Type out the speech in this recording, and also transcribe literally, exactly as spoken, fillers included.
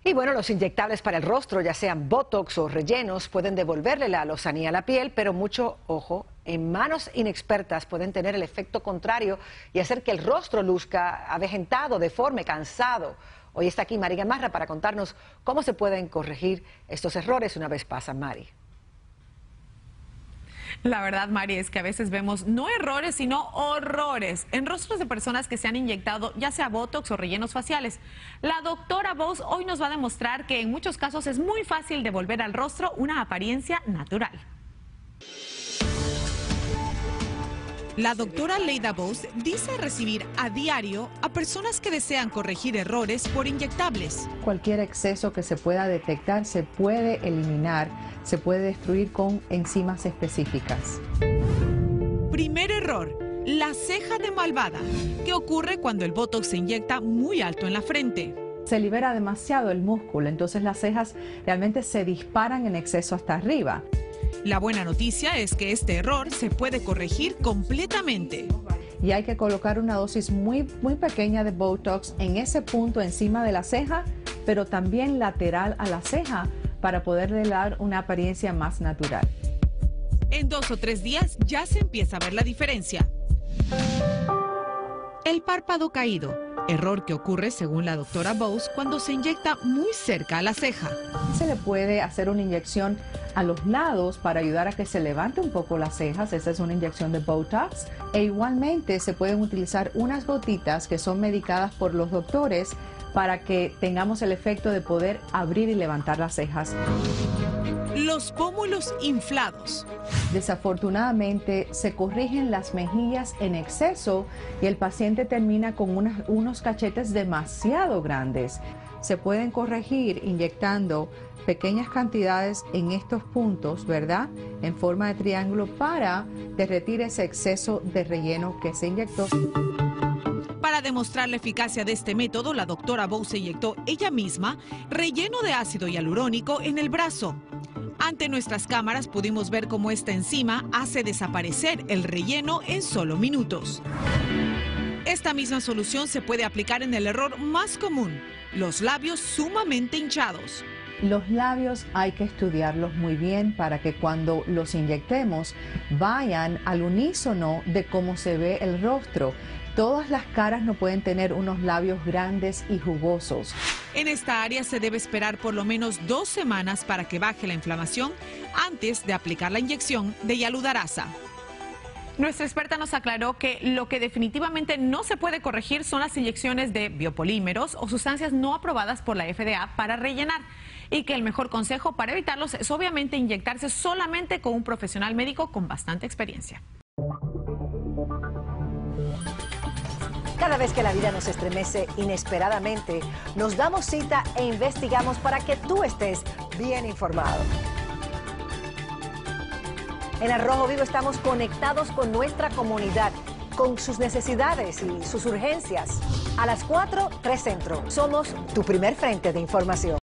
Y bueno, los inyectables para el rostro, ya sean Botox o rellenos, pueden devolverle la lozanía a la piel, pero mucho ojo, en manos inexpertas pueden tener el efecto contrario y hacer que el rostro luzca avejentado, deforme, cansado. Hoy está aquí Mari Gamarra para contarnos cómo se pueden corregir estos errores una vez pasan, Mari. La verdad, Mari, es que a veces vemos no errores, sino horrores en rostros de personas que se han inyectado ya sea Botox o rellenos faciales. La doctora Bose hoy nos va a demostrar que en muchos casos es muy fácil devolver al rostro una apariencia natural. La doctora Leida Bose dice recibir a diario a personas que desean corregir errores por inyectables. Cualquier exceso que se pueda detectar se puede eliminar, se puede destruir con enzimas específicas. Primer error, la ceja de malvada, que ocurre cuando el Botox se inyecta muy alto en la frente. Se libera demasiado el músculo, entonces las cejas realmente se disparan en exceso hasta arriba. La buena noticia es que este error se puede corregir completamente. Y hay que colocar una dosis muy, muy pequeña de Botox en ese punto encima de la ceja, pero también lateral a la ceja para poderle dar una apariencia más natural. En dos o tres días ya se empieza a ver la diferencia. El párpado caído, error que ocurre según la doctora Bose cuando se inyecta muy cerca a la ceja. Se le puede hacer una inyección a los lados para ayudar a que se levante un poco las cejas. Esa es una inyección de Botox. E igualmente se pueden utilizar unas gotitas que son medicadas por los doctores para que tengamos el efecto de poder abrir y levantar las cejas. Los pómulos inflados. Desafortunadamente se corrigen las mejillas en exceso y el paciente termina con unas, unos cachetes demasiado grandes. Se pueden corregir inyectando pequeñas cantidades en estos puntos, ¿verdad? En forma de triángulo para derretir ese exceso de relleno que se inyectó. Para demostrar la eficacia de este método, la doctora Bose inyectó ella misma relleno de ácido hialurónico en el brazo. Ante nuestras cámaras pudimos ver cómo esta enzima hace desaparecer el relleno en solo minutos. Esta misma solución se puede aplicar en el error más común, los labios sumamente hinchados. Los labios hay que estudiarlos muy bien para que cuando los inyectemos vayan al unísono de cómo se ve el rostro. Todas las caras no pueden tener unos labios grandes y jugosos. En esta área se debe esperar por lo menos dos semanas para que baje la inflamación antes de aplicar la inyección de Yaludarasa. Nuestra experta nos aclaró que lo que definitivamente no se puede corregir son las inyecciones de biopolímeros o sustancias no aprobadas por la F D A para rellenar y que el mejor consejo para evitarlos es obviamente inyectarse solamente con un profesional médico con bastante experiencia. Cada vez que la vida nos estremece inesperadamente, nos damos cita e investigamos para que tú estés bien informado. En Al Rojo Vivo estamos conectados con nuestra comunidad, con sus necesidades y sus urgencias. A las cuatro, tres Centro. Somos tu primer frente de información.